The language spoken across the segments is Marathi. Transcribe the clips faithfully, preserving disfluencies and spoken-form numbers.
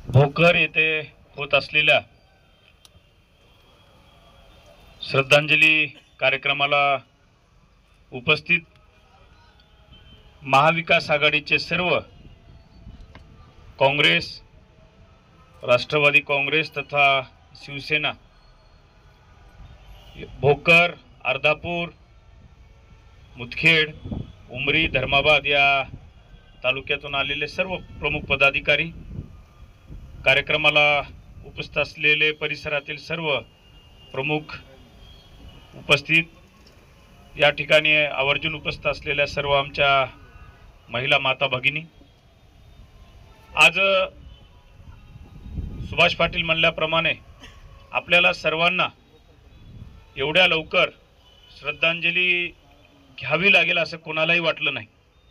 भोकर येथे होत असलेल्या श्रद्धांजली कार्यक्रमाला उपस्थित महाविकास आघाडीचे सर्व काँग्रेस, राष्ट्रवादी काँग्रेस तथा शिवसेना, भोकर, अर्धापूर, मुदखेड, उमरी, धर्माबाद या तालुक्यातून आलेले सर्व प्रमुख पदाधिकारी, कार्यक्रमाला उपस्थित असलेले परिसरातील सर्व प्रमुख उपस्थित, या ठिकाणी आवर्जून उपस्थित असलेल्या सर्व आमच्या महिला माता भगिनी, आज सुभाष पाटील म्हणल्याप्रमाणे आपल्याला सर्वांना एवढ्या लवकर श्रद्धांजली घ्यावी लागेल असं कोणालाही वाटलं नाही।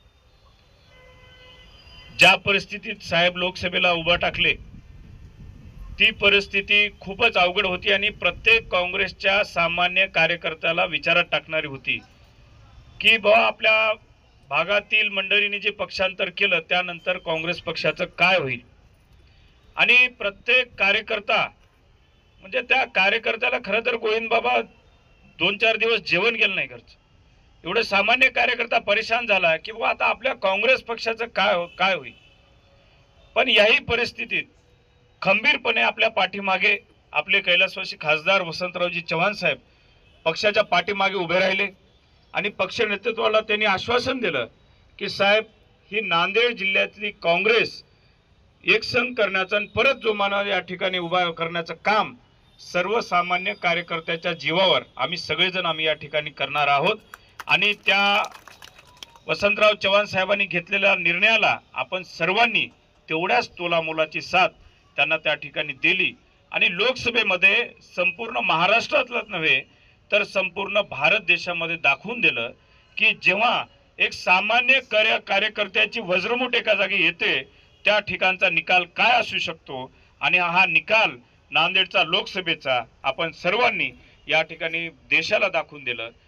ज्या परिस्थितीत साहेब लोकसभेला उभा टाकले ती परिस्थिती खूपच अवघड होती आणि प्रत्येक काँग्रेसच्या सामान्य कार्यकर्त्याला विचारात टाकणारी होती की बा आपल्या भागातील मंडळींनी जे पक्षांतर केलं त्यानंतर काँग्रेस पक्षाचं काय होईल। आणि प्रत्येक कार्यकर्ता म्हणजे त्या कार्यकर्त्याला खरं तर गोविंद बाबा दोन चार दिवस जेवण गेलं नाही घरचं, एवढे सामान्य कार्यकर्ता परेशान झाला की बाबा आता आपल्या काँग्रेस पक्षाचं काय काय होईल। पण याही परिस्थितीत खंबीरपणे आपल्या पाठीमागे आपले कैलासवासी खासदार वसंतरावजी चव्हाण साहेब पक्षाच्या पाठीमागे उभे राहिले आणि पक्ष नेतृत्वाला त्यांनी आश्वासन दिलं की साहेब ही नांदेड जिल्ह्यातली काँग्रेस एकसंघ करण्याचं आणि परत जोमानं या ठिकाणी उभा करण्याचं काम सर्वसामान्य कार्यकर्त्याच्या जीवावर आम्ही सगळेजण आम्ही या ठिकाणी करणार आहोत। आणि त्या वसंतराव चव्हाण साहेबांनी घेतलेल्या निर्णयाला आपण सर्वांनी तेवढ्याच तोलामोलाची साथ त्यांना त्या ठिकाणी दिली आणि लोकसभेमध्ये संपूर्ण महाराष्ट्रातलंच नव्हे तर संपूर्ण भारत देशामध्ये दाखवून दिलं की जेव्हा एक सामान्य कार्य कार्यकर्त्याची वज्रमुठ एका जागी येते त्या ठिकाणचा निकाल काय असू शकतो। आणि हा निकाल नांदेडचा लोकसभेचा आपण सर्वांनी या ठिकाणी देशाला दाखवून दिलं।